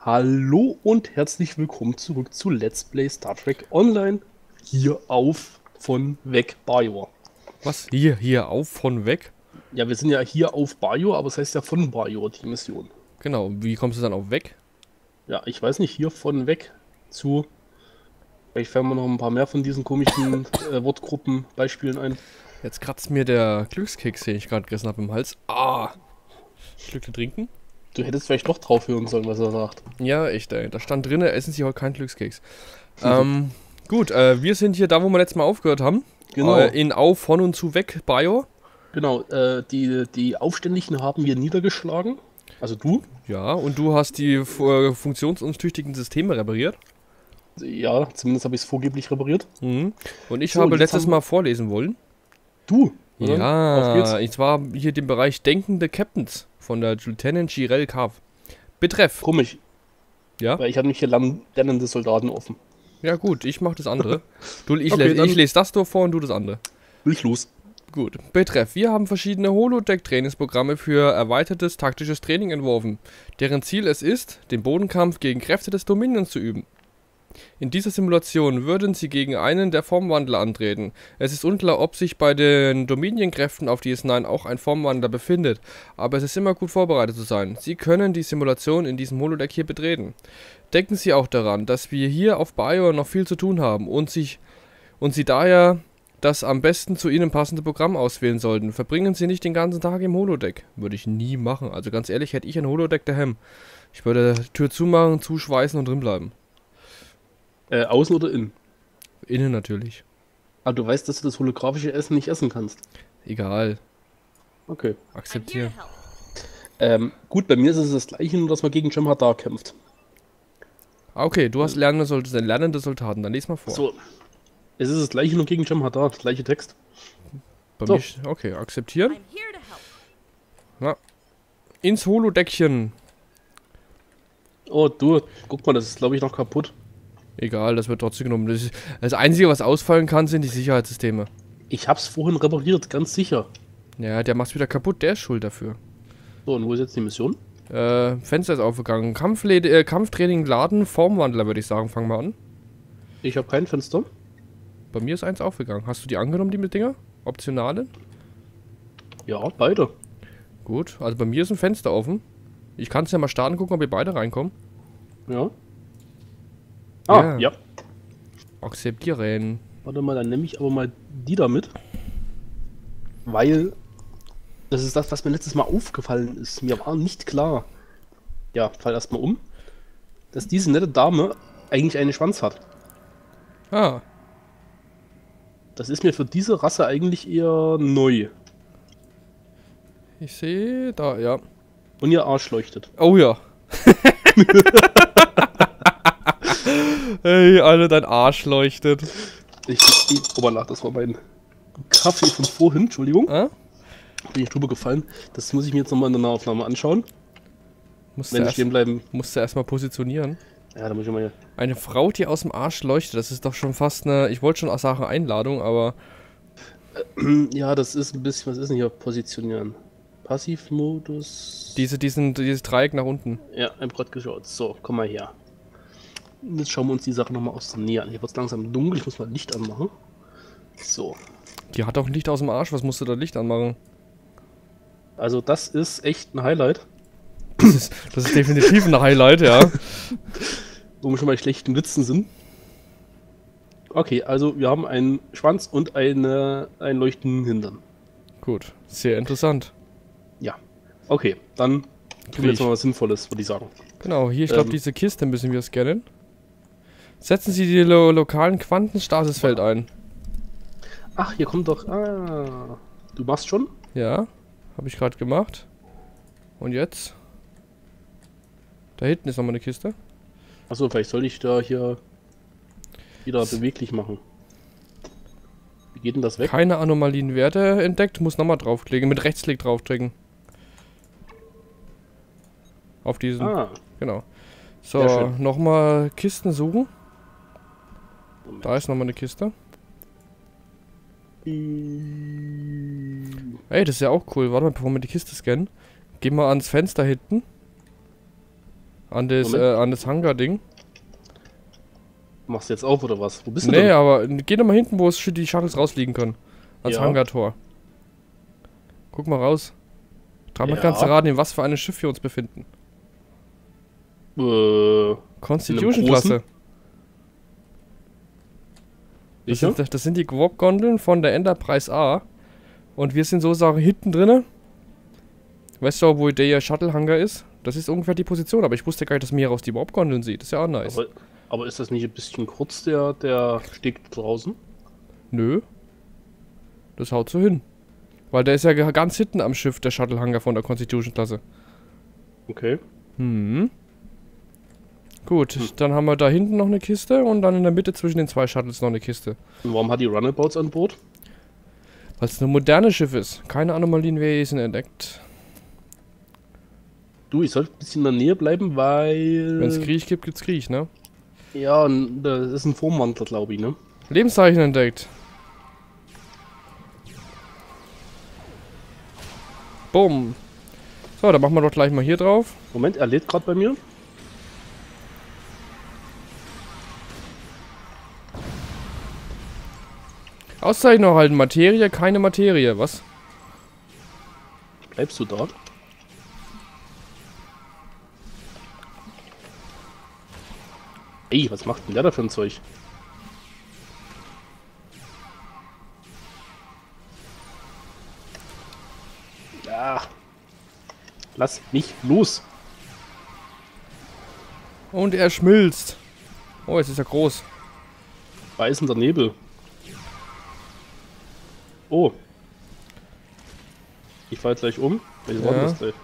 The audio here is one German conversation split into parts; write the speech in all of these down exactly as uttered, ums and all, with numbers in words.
Hallo und herzlich willkommen zurück zu Let's Play Star Trek Online hier auf von weg Bajor. Was? Hier, hier, auf, von weg? Ja, wir sind ja hier auf Bajor, aber es heißt ja von Bajor, die Mission. Genau, wie kommst du dann auf weg? Ja, ich weiß nicht, hier von weg zu... Vielleicht fallen wir noch ein paar mehr von diesen komischen äh, Wortgruppen, Beispielen ein. Jetzt kratzt mir der Glückskeks, den ich gerade gegessen habe, im Hals. Ah! Schlücke trinken? Du hättest vielleicht doch drauf hören sollen, was er sagt. Ja, echt, ey. Da stand drin, essen Sie heute keinen Glückskeks. ähm, gut, äh, wir sind hier da, wo wir letztes Mal aufgehört haben. Genau. Äh, in Auf, von und zu weg, Bajor. Genau, äh, die, die Aufständlichen haben wir niedergeschlagen. Also du. Ja, und du hast die äh, funktionsuntüchtigen Systeme repariert. Ja, zumindest habe ich es vorgeblich repariert. Mhm. Und ich So, habe jetzt letztes haben- Mal vorlesen wollen. Du. oder? Auf Ja, geht's. ich war hier den Bereich Denkende Captains von der Lieutenant Jirel Kav. Betreff. Komisch, Ja? weil ich habe mich hier lern- lernende Soldaten offen. Ja gut, ich mach das andere. Du, ich, Okay, les, dann- ich lese das doch vor und du das andere. Will los. Gut. Betreff. Wir haben verschiedene Holodeck-Trainingsprogramme für erweitertes taktisches Training entworfen, deren Ziel es ist, den Bodenkampf gegen Kräfte des Dominions zu üben. In dieser Simulation würden sie gegen einen der Formwandler antreten. Es ist unklar, ob sich bei den Dominion-Kräften auf D S neun auch ein Formwandler befindet, aber es ist immer gut vorbereitet zu sein. Sie können die Simulation in diesem Holodeck hier betreten. Denken Sie auch daran, dass wir hier auf Bajor noch viel zu tun haben und, sich, und Sie daher das am besten zu Ihnen passende Programm auswählen sollten. Verbringen Sie nicht den ganzen Tag im Holodeck. Würde ich nie machen. Also ganz ehrlich, hätte ich ein Holodeck daheim. Ich würde Tür zumachen, zuschweißen und drin bleiben. Äh, außen oder innen? Innen natürlich. Aber du weißt, dass du das holographische Essen nicht essen kannst. Egal. Okay. Akzeptiere. Ähm, gut, bei mir ist es das gleiche, nur dass man gegen Jem'Hadar kämpft. Ah, okay, du hast lernende, Sol lernende Soldaten. Dann lies mal vor. So. Es ist das gleiche, nur gegen Jem'Hadar. Das gleiche Text. Bei so. mir, st- okay, akzeptieren. I'm here to help. Ins Holodeckchen. Oh, du, guck mal, das ist, glaube ich, noch kaputt. Egal, das wird trotzdem genommen. Das, ist, das Einzige, was ausfallen kann, sind die Sicherheitssysteme. Ich hab's vorhin repariert, ganz sicher. Ja, der macht's wieder kaputt, der ist schuld dafür. So, und wo ist jetzt die Mission? Äh, Fenster ist aufgegangen. Kampfle äh, Kampftraining laden, Formwandler, würde ich sagen. Fangen wir an. Ich habe kein Fenster. Bei mir ist eins aufgegangen. Hast du die angenommen, die mit Dinger? Optionale? Ja, beide. Gut, also bei mir ist ein Fenster offen. Ich kann es ja mal starten, gucken, ob ihr beide reinkommen. Ja. Ah, Ja. ja. Akzeptieren. Warte mal, dann nehme ich aber mal die da mit. Weil das ist das, was mir letztes Mal aufgefallen ist. Mir war nicht klar. Ja, fall erstmal um. Dass diese nette Dame eigentlich einen Schwanz hat. Ah, Das ist mir für diese Rasse eigentlich eher neu. ich sehe da, ja. Und ihr Arsch leuchtet. Oh ja. Hey, Alter, dein Arsch leuchtet. Ich, ich Oberlach, das war mein Kaffee von vorhin, Entschuldigung. Ah? Bin ich drüber gefallen. Das muss ich mir jetzt nochmal in der Nahaufnahme anschauen. Musst du Wenn ich erst, stehen bleiben. musst du erstmal positionieren. Ja, da muss ich mal. Eine Frau, die aus dem Arsch leuchtet, das ist doch schon fast eine, ich wollte schon auch sagen Einladung, aber Ja, das ist ein bisschen. Was ist denn hier? Positionieren. Passivmodus. diese, diesen, dieses Dreieck nach unten. Ja, ich hab grad geschaut. So, komm mal her. Jetzt schauen wir uns die Sache nochmal aus der Nähe an. Hier wird es langsam dunkel, ich muss mal Licht anmachen. So. Die hat doch ein Licht aus dem Arsch, was musst du da Licht anmachen? Also das ist echt ein Highlight. Das ist, das ist definitiv ein Highlight, ja. Wo wir schon bei schlechten Witzen sind. Okay, also wir haben einen Schwanz und eine, einen leuchtenden Hintern. Gut, sehr interessant. Ja. Okay, dann tun wir Krieg. jetzt mal was Sinnvolles, würde ich sagen. Genau, hier, ich glaube, Ähm. diese Kiste müssen wir scannen. Setzen Sie die lo lokalen Quantenstasisfeld ein. Ach, hier kommt doch. Ah. Du machst schon? Ja, habe ich gerade gemacht. Und jetzt? Da hinten ist nochmal eine Kiste. Achso, vielleicht soll ich da hier wieder beweglich machen. Wie geht denn das weg? Keine Anomalienwerte entdeckt, muss nochmal draufklicken. Mit Rechtsklick draufdrücken. Auf diesen. Ah, Genau. Sehr So, schön. nochmal Kisten suchen. Moment. Da ist nochmal eine Kiste. Mm, Ey, das ist ja auch cool. Warte mal, bevor wir die Kiste scannen. Geh mal ans Fenster hinten. An das, Moment. äh, an das Hangar-Ding. Machst du jetzt auf oder was? Wo bist du Nee, denn? aber geh doch mal hinten, wo es sch- die Shuttles rausfliegen können. Ans Ja. Hangar-Tor. Guck mal raus. Dreimal Ja. kannst du raten, in was für einem Schiff wir uns befinden. Äh, Constitution-Klasse. Das sicher? sind, das sind die Warp-Gondeln von der Enterprise A. Und wir sind sozusagen hinten drinne. Weißt du auch, wo der Shuttle-Hangar ist? Das ist ungefähr die Position, aber ich wusste gar nicht, dass man hier raus die Warp-Gondeln sieht. Das ist ja auch nice. Aber, aber ist das nicht ein bisschen kurz, der, der Steg draußen? Nö. Das haut so hin. Weil der ist ja ge- ganz hinten am Schiff, der Shuttle-Hangar von der Constitution-Klasse. Okay. Hm. Gut, dann haben wir da hinten noch eine Kiste und dann in der Mitte zwischen den zwei Shuttles noch eine Kiste. Und warum hat die Runabouts an Bord? Weil es ein modernes Schiff ist. Keine Anomalien-Wesen entdeckt. Du, ich sollte ein bisschen in der Nähe bleiben, weil... Wenn es Krieg gibt, gibt's Krieg, ne? Ja, und das ist ein Formwandler, glaube ich, ne? Lebenszeichen entdeckt. Bumm. So, dann machen wir doch gleich mal hier drauf. Moment, er lädt gerade bei mir. Auszeichnung erhalten. Materie, keine Materie. Was? Bleibst du da? Ey, was macht denn der da für ein Zeug? Ja. Lass mich los. Und er schmilzt. Oh, jetzt ist er groß. Beißender Nebel. Oh. Ich fall gleich um. Welches war denn Ja. das gleich?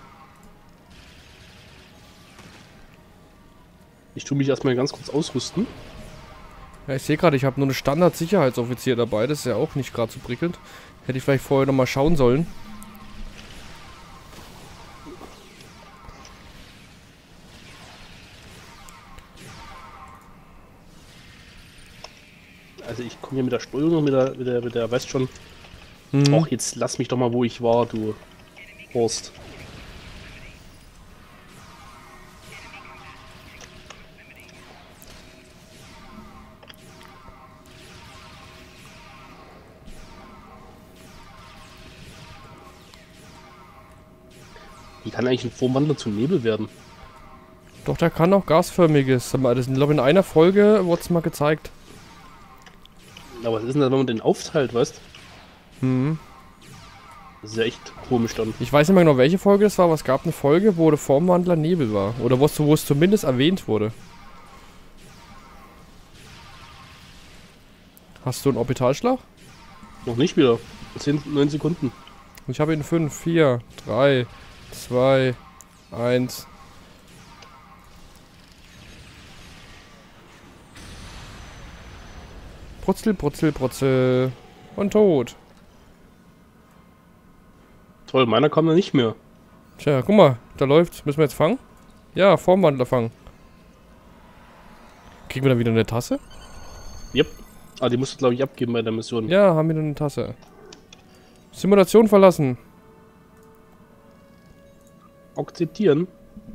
Ich tue mich erstmal ganz kurz ausrüsten. Ja, ich sehe gerade, ich habe nur einen Standard-Sicherheitsoffizier dabei. Das ist ja auch nicht gerade so prickelnd. Hätte ich vielleicht vorher nochmal schauen sollen. Also ich komme hier mit der Steuerung und mit der, mit der, mit der, weißt schon. Hm. Och, jetzt lass mich doch mal, wo ich war, du Horst. Wie kann eigentlich ein Formwandler zu Nebel werden? Doch, der kann auch gasförmiges. Sag mal, das ist, glaube ich, in einer Folge wurde es mal gezeigt. Aber was ist denn das, wenn man den aufteilt, weißt? Hm. Das ist ja echt komisch dann. Ich weiß nicht mehr genau, welche Folge es war, aber es gab eine Folge, wo der Formwandler Nebel war. Oder wo es, wo es zumindest erwähnt wurde. Hast du einen Orbitalschlag? Noch nicht wieder. zehn, neun Sekunden. Ich habe ihn fünf, vier, drei, zwei, eins. Brutzel, brutzel, brutzel. Und tot. Toll, meiner kam da nicht mehr. Tja, guck mal, da läuft's. Müssen wir jetzt fangen? Ja, Formwandler fangen. Kriegen wir dann wieder eine Tasse? Yep. Ah, die musst du, glaube ich, abgeben bei der Mission. Ja, haben wir eine Tasse. Simulation verlassen. Akzeptieren.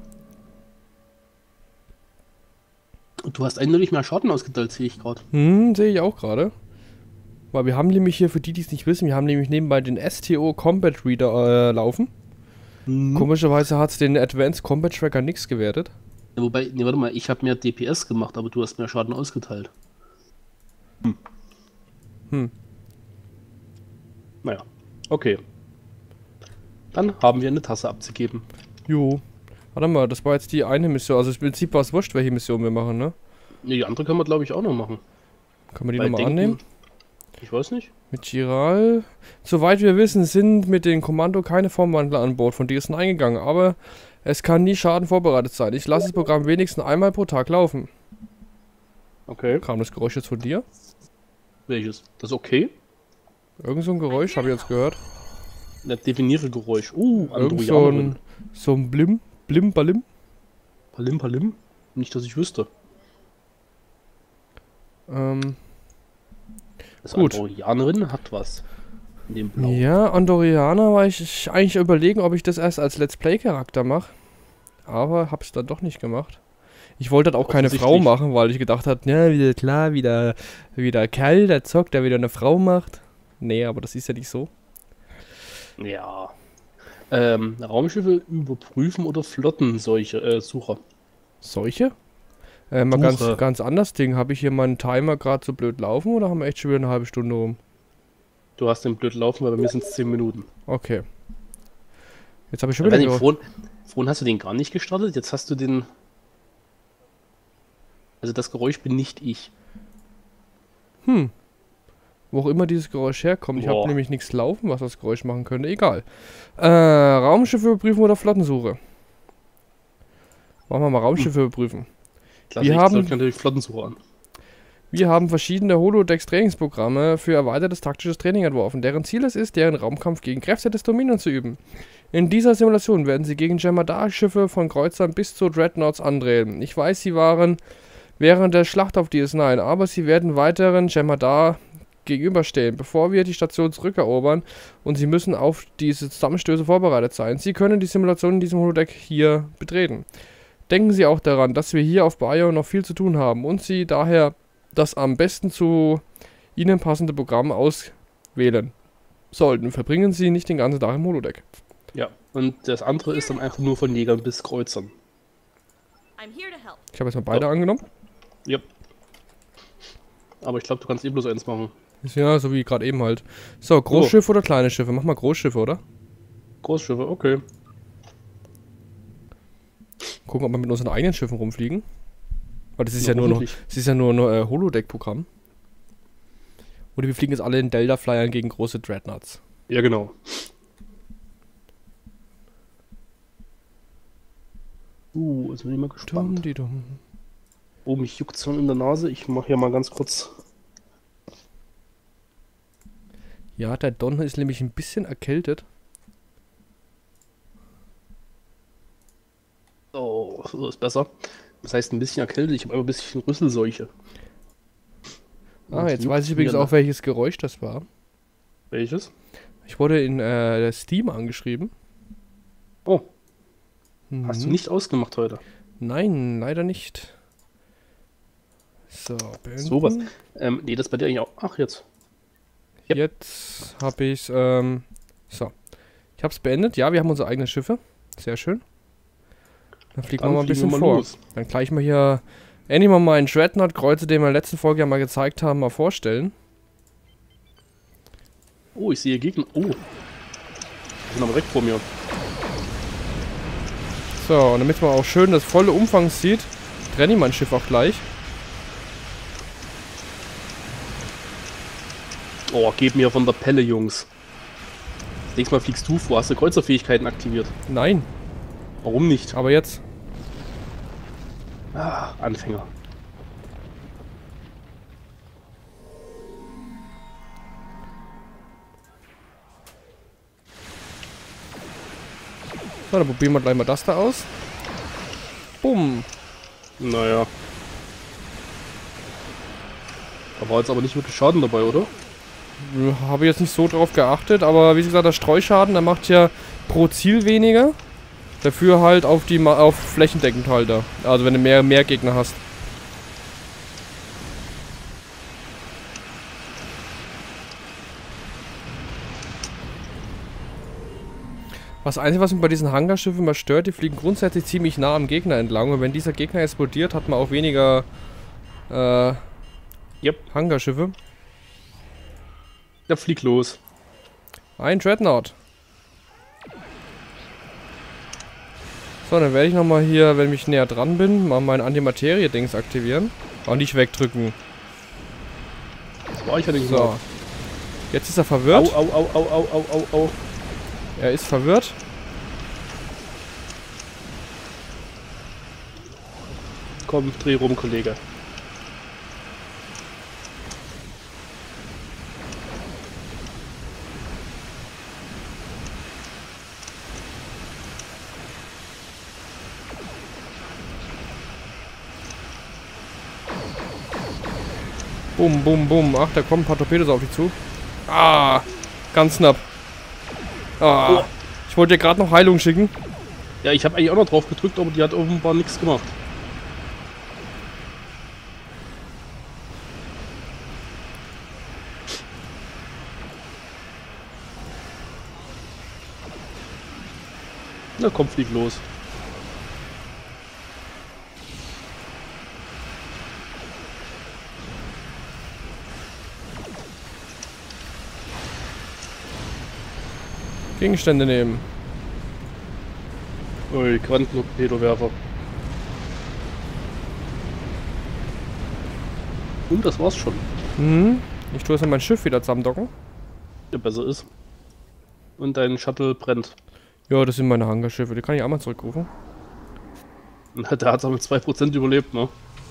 Und du hast eindeutig mehr Schaden ausgeteilt, sehe ich gerade. Hm, sehe ich auch gerade. Weil wir haben nämlich hier, für die, die es nicht wissen, wir haben nämlich nebenbei den S T O Combat Reader äh, laufen. Mhm. Komischerweise hat es den Advanced Combat Tracker nichts gewertet. Ja, wobei, ne, warte mal, ich habe mehr D P S gemacht, aber du hast mehr Schaden ausgeteilt. Hm. Hm. Naja, okay. Dann haben wir eine Tasse abzugeben. Jo. Warte mal, das war jetzt die eine Mission. Also im Prinzip war es wurscht, welche Mission wir machen, ne? Ne, die andere können wir, glaube ich, auch noch machen. Können wir die Bei nochmal Denken- annehmen? Ich weiß nicht. Mit Giral. Soweit wir wissen, sind mit dem Kommando keine Formwandler an Bord von D S N eingegangen, aber es kann nie Schaden vorbereitet sein. Ich lasse das Programm wenigstens einmal pro Tag laufen. Okay. Kam das Geräusch jetzt von dir? Welches? Das ist okay? Irgend so ein Geräusch, habe ich jetzt gehört. Das definiere Geräusch. Uh, Irgend so Androiderin. ein, so ein Blim, Blim, Balim. Palim, Palim? Nicht, dass ich wüsste. Ähm, Das Gut. Androiderin hat was. In dem Blau. ja, Andorianer war ich, ich eigentlich überlegen, ob ich das erst als Let's Play-Charakter mache. aber hab's dann doch nicht gemacht. Ich wollte dann auch keine Frau machen, weil ich gedacht habe, ja, wieder klar, wieder, wieder Kerl, der zockt, der wieder eine Frau macht. Nee, aber das ist ja nicht so. Ja. Ähm, Raumschiffe überprüfen oder Flottenseuche, äh, Sucher. Solche? Äh, mal ganz, ganz anders Ding. Habe ich hier meinen Timer gerade so blöd laufen oder haben wir echt schon wieder eine halbe Stunde rum? Du hast den blöd laufen, weil bei mir sind es zehn Minuten. Okay. Jetzt habe ich schon Ja, wieder... nicht, vorhin, vorhin hast du den gar nicht gestartet, jetzt hast du den... Also das Geräusch bin nicht ich. Hm. Wo auch immer dieses Geräusch herkommt. Ich Boah. habe nämlich nichts laufen, was das Geräusch machen könnte. Egal. Äh, Raumschiffe überprüfen oder Flottensuche? Machen wir mal Raumschiffe überprüfen. Klasse, Wir ich haben- zeig natürlich Flottensucher an. Wir haben verschiedene Holodecks-Trainingsprogramme für erweitertes taktisches Training entworfen, deren Ziel es ist, deren Raumkampf gegen Kräfte des Dominion zu üben. In dieser Simulation werden sie gegen Jem'Hadar-Schiffe von Kreuzern bis zu Dreadnoughts andrehen. Ich weiß, sie waren während der Schlacht auf D S neun, aber sie werden weiteren Jem'Hadar gegenüberstehen, bevor wir die Station zurückerobern, und sie müssen auf diese Zusammenstöße vorbereitet sein. Sie können die Simulation in diesem Holodeck hier betreten. Denken Sie auch daran, dass wir hier auf Bayo noch viel zu tun haben und Sie daher das am besten zu Ihnen passende Programm auswählen sollten. Verbringen Sie nicht den ganzen Tag im Holodeck. Ja, und das andere ist dann einfach nur von Jägern bis Kreuzern. I'm here to help. Ich habe jetzt mal beide angenommen. Ja. Aber ich glaube, du kannst eh bloß eins machen. Ja, so wie gerade eben halt. So, Großschiffe oder kleine Schiffe? Mach mal Großschiffe, oder? Großschiffe, okay. Gucken, ob wir mit unseren eigenen Schiffen rumfliegen. Weil das ist Na, ja nur noch, hoffentlich. das ist ja nur ein äh, Holodeck-Programm. Oder wir fliegen jetzt alle in Delta-Flyern gegen große Dreadnoughts. Ja, genau. Uh, jetzt bin ich mal Dumm, gespannt. die dumm. Oh, mich juckt schon in der Nase. Ich mache hier mal ganz kurz. Ja, der Don ist nämlich ein bisschen erkältet. Oh, so ist besser. Das heißt ein bisschen erkältet. Ich habe aber ein bisschen Rüsselseuche. Ah, Und jetzt juckt weiß ich übrigens mir auch, welches Geräusch das war. Welches? Ich wurde in äh, Steam angeschrieben. Oh, Mhm. hast du nicht ausgemacht heute? Nein, leider nicht. So, beenden. Sowas. Ähm, nee, das bei dir eigentlich auch. Ach, jetzt. Yep. Jetzt habe ich ähm, so. Ich habe es beendet. Ja, wir haben unsere eigenen Schiffe. Sehr schön. Dann fliegen wir mal ein fliegen bisschen wir mal vor. los. Dann gleich mal hier endlich mal meinen Dreadnought-Kreuzer, den wir in der letzten Folge ja mal gezeigt haben, mal vorstellen. Oh, ich sehe Gegner. Oh. Die sind aber direkt vor mir. So, und damit man auch schön das volle Umfang sieht, trenne ich mein Schiff auch gleich. Oh, gib mir von der Pelle, Jungs. Das nächste Mal fliegst du vor. Hast du Kreuzerfähigkeiten aktiviert? Nein, Warum nicht? aber jetzt. Ah, Anfänger. So, dann probieren wir gleich mal das da aus. Bumm. Naja. Da war jetzt aber nicht wirklich Schaden dabei, oder? Habe ich jetzt nicht so drauf geachtet, aber wie gesagt, der Streuschaden, der macht ja pro Ziel weniger. Dafür halt auf die Ma auf flächendeckend halt da. Also wenn du mehr, mehr Gegner hast. Das Einzige, was mich bei diesen Hangarschiffen immer stört, die fliegen grundsätzlich ziemlich nah am Gegner entlang. Und wenn dieser Gegner explodiert, hat man auch weniger äh, Yep. Hangarschiffe. Ja, flieg los. Ein Dreadnought. So, dann werde ich nochmal hier, wenn ich näher dran bin, mal mein Antimaterie-Dings aktivieren. Auch nicht wegdrücken. Das war ich ja nicht So. so. Jetzt ist er Au, verwirrt. au, au, au, au, au, au, au. Er ist verwirrt. Komm, dreh rum, Kollege. Bum, bum, bum. Ach, da kommen ein paar Torpedos auf dich zu. Ah, ganz knapp. Ah, Oh. ich wollte dir gerade noch Heilung schicken. Ja, ich habe eigentlich auch noch drauf gedrückt, aber die hat offenbar nichts gemacht. Na komm, flieg los. Gegenstände nehmen. Ui, Quantentorpedowerfer. Und das war's schon. Mhm. Ich tue jetzt mal mein Schiff wieder zusammendocken. Ja, besser ist. Und dein Shuttle brennt. Ja, das sind meine Hangarschiffe. Die kann ich auch mal zurückrufen. Na, der hat mit zwei Prozent überlebt, ne?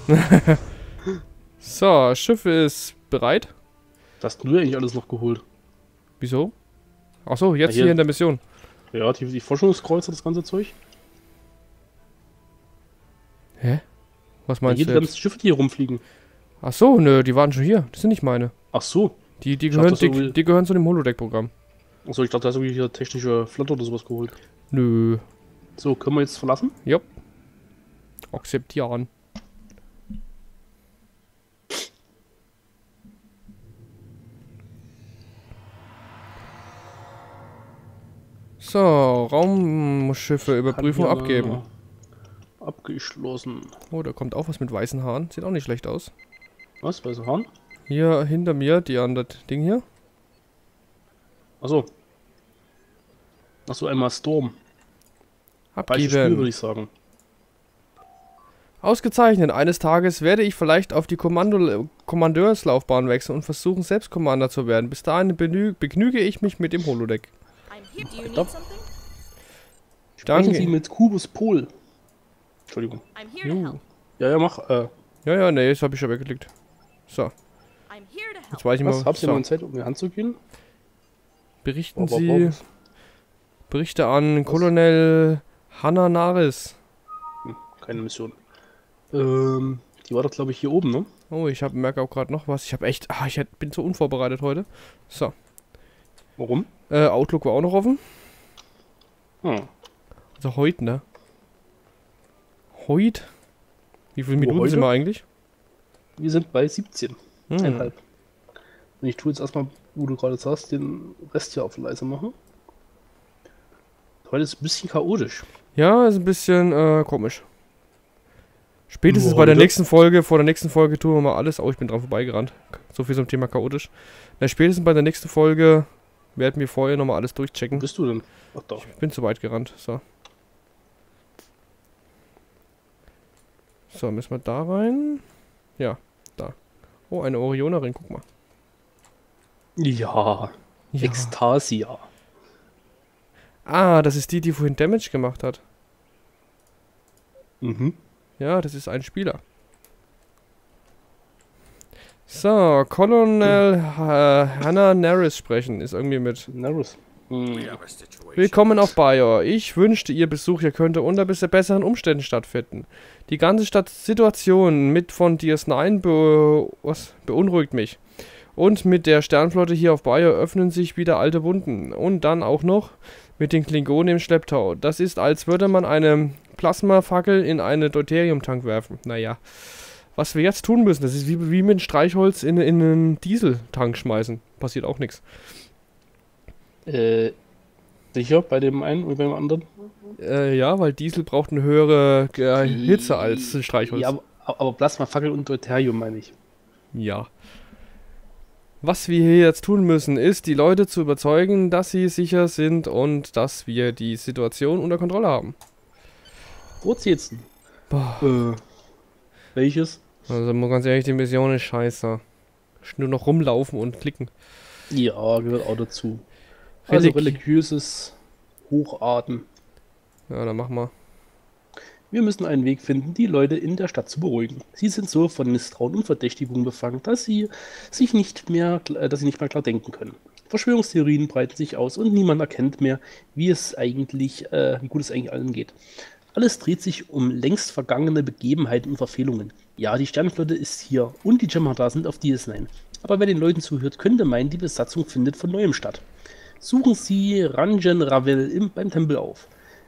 So, Schiff ist bereit. Was hast du eigentlich alles noch geholt? Wieso? Achso, jetzt Ja, hier- hier in der Mission. Ja, die, die Forschungskreuzer, das ganze Zeug. Hä? Was Ja, meinst hier die du jetzt? ganzen Schiffe, die hier rumfliegen. Achso, nö, die waren schon hier. Das sind nicht meine. Ach so. Die, die, Ich gehören, dachte, die, so wie- die gehören zu dem Holodeck-Programm. Achso, ich dachte, da hast du irgendwie hier technische Flotte oder sowas geholt. Nö. So, können wir jetzt verlassen? Jupp. Akzeptieren. So, Raumschiffe überprüfen, Kann hier abgeben. mal Abgeschlossen. Oh, da kommt auch was mit weißen Haaren. Sieht auch nicht schlecht aus. Was? Weiße Haaren? Hier hinter mir, die an das Ding hier. Achso. Achso, einmal Storm. Falsches Spiel, würde Abgeben. ich sagen. Ausgezeichnet. Eines Tages werde ich vielleicht auf die Kommando Kommandeurslaufbahn wechseln und versuchen, selbst Commander zu werden. Bis dahin benü- begnüge ich mich mit dem Holodeck. I'm here. Do you need Stopp. something? Sprechen Danke. Sie mit Kubus Pol. Entschuldigung. I'm here to Jo. help. Ja, ja, mach. Äh, Ja, ja, nee, das habe ich schon weggeklickt. So, I'm here to help. jetzt weiß ich was? mal. Habt ihr So. mal Zeit, um die Hand zu gehen? Berichten Aber Sie warum? Berichte an Colonel Hanna Naris. Hm, keine Mission. Ähm, die war doch, glaube ich, hier oben, ne? Oh, ich habe merke auch gerade noch was. Ich habe echt, ah, ich hätt- bin so unvorbereitet heute. So, Warum? äh, Outlook war auch noch offen. Hm. Also heute, ne? Heute? Wie viele Wo, Minuten heute? sind wir eigentlich? Wir sind bei siebzehn. Hm. Eineinhalb. Und ich tue jetzt erstmal, wo du gerade sagst, den Rest hier auf leise machen. Heute ist es ein bisschen chaotisch. Ja, ist ein bisschen äh, komisch. Spätestens Nur bei der heute? nächsten Folge, vor der nächsten Folge tun wir mal alles. Oh, ich bin dran vorbeigerannt. So viel zum Thema chaotisch. Na, spätestens bei der nächsten Folge werden wir vorher nochmal alles Wo durchchecken. bist du denn? Ach da. Ich bin zu weit gerannt. So. So, müssen wir da rein? Ja, da. Oh, eine Orionerin, guck mal. Ja, Ja. Ekstasia. Ah, das ist die, die vorhin Damage gemacht hat. Mhm. Ja, das ist ein Spieler. So, Colonel äh, Hannah Naris sprechen. Ist irgendwie mit. Nervous. Hm. Willkommen auf Bayer. Ich wünschte, Ihr Besuch hier könnte unter bisschen besseren Umständen stattfinden. Die ganze Stadt Situation mit von D S neun be was, beunruhigt mich. Und mit der Sternflotte hier auf Bayer öffnen sich wieder alte Wunden. Und dann auch noch mit den Klingonen im Schlepptau. Das ist, als würde man eine Plasmafackel in einen Deuteriumtank werfen. Naja, was wir jetzt tun müssen, das ist wie, wie mit Streichholz in, in einen Dieseltank schmeißen. Passiert auch nichts. Äh, sicher bei dem einen und beim anderen? Äh, ja, weil Diesel braucht eine höhere äh, Hitze als ein Streichholz. Ja, aber, aber Plasmafackel und Deuterium meine ich. Ja. Was wir hier jetzt tun müssen, ist, die Leute zu überzeugen, dass sie sicher sind und dass wir die Situation unter Kontrolle haben. Wo zählt's denn? Boah. Äh, welches? Also mal ganz ehrlich, die Mission ist scheiße. Nur noch rumlaufen und klicken. Ja, gehört auch dazu. Also Religi- religiöses Hochatmen. Ja, dann mach mal. Wir müssen einen Weg finden, die Leute in der Stadt zu beruhigen. Sie sind so von Misstrauen und Verdächtigung befangen, dass sie sich nicht mehr, äh, dass sie nicht mehr klar denken können. Verschwörungstheorien breiten sich aus und niemand erkennt mehr, wie es eigentlich, äh, wie gut es eigentlich allen geht. Alles dreht sich um längst vergangene Begebenheiten und Verfehlungen. Ja, die Sternflotte ist hier und die Jem'Hadar sind auf D S neun. Aber wer den Leuten zuhört, könnte meinen, die Besatzung findet von neuem statt. Suchen Sie Ranjan Ravel im, beim Tempel auf.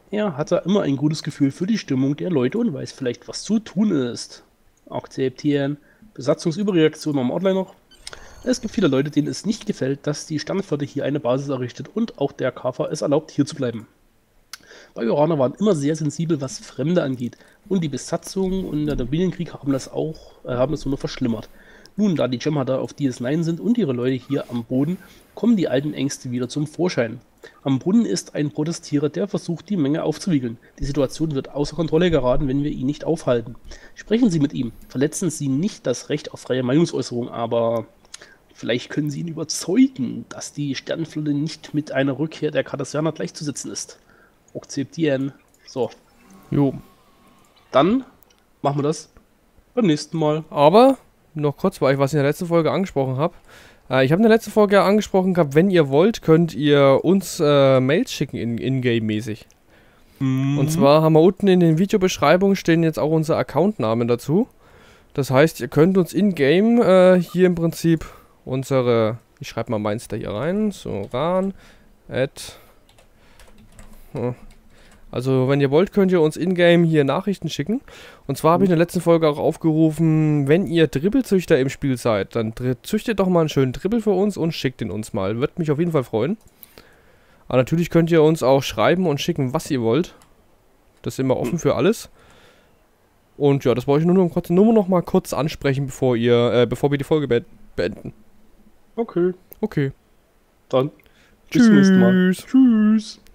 Er hat da immer ein gutes Gefühl für die Stimmung der Leute und weiß vielleicht, was zu tun ist. Akzeptieren. Besatzungsüberreaktion am Outline noch. Es gibt viele Leute, denen es nicht gefällt, dass die Sternenflotte hier eine Basis errichtet und auch der K V es erlaubt, hier zu bleiben. Bajoraner waren immer sehr sensibel, was Fremde angeht, und die Besatzung und der Dominion-Krieg haben das auch, äh, haben es nur noch verschlimmert. Nun, da die Jem'Hadar auf D S neun sind und ihre Leute hier am Boden, kommen die alten Ängste wieder zum Vorschein. Am Brunnen ist ein Protestierer, der versucht, die Menge aufzuwiegeln. Die Situation wird außer Kontrolle geraten, wenn wir ihn nicht aufhalten. Sprechen Sie mit ihm, verletzen Sie nicht das Recht auf freie Meinungsäußerung, aber vielleicht können Sie ihn überzeugen, dass die Sternenflotte nicht mit einer Rückkehr der Cardassianer gleichzusetzen ist. Akzeptieren. So, Jo. dann machen wir das beim nächsten Mal. Aber, noch kurz, weil ich was in der letzten Folge angesprochen habe. Äh, ich habe in der letzten Folge ja angesprochen gehabt, wenn ihr wollt, könnt ihr uns äh, Mails schicken, in- in-game-mäßig. Und zwar haben wir unten in den Videobeschreibungen stehen jetzt auch unsere Accountnamen dazu. Das heißt, ihr könnt uns in-game äh, hier im Prinzip unsere, ich schreibe mal meins da hier rein, so ran, at, hm. Also wenn ihr wollt, könnt ihr uns in-game hier Nachrichten schicken. Und zwar habe ich in der letzten Folge auch aufgerufen, wenn ihr Dribbelzüchter im Spiel seid, dann dr- züchtet doch mal einen schönen Dribbel für uns und schickt ihn uns mal. Wird mich auf jeden Fall freuen. Aber natürlich könnt ihr uns auch schreiben und schicken, was ihr wollt. Das ist immer offen für alles. Und ja, das wollte ich nur noch, kurz, nur noch mal kurz ansprechen, bevor ihr, äh, bevor wir die Folge be beenden. Okay, Okay. dann bis zum nächsten Mal. Tschüss. Tschüss.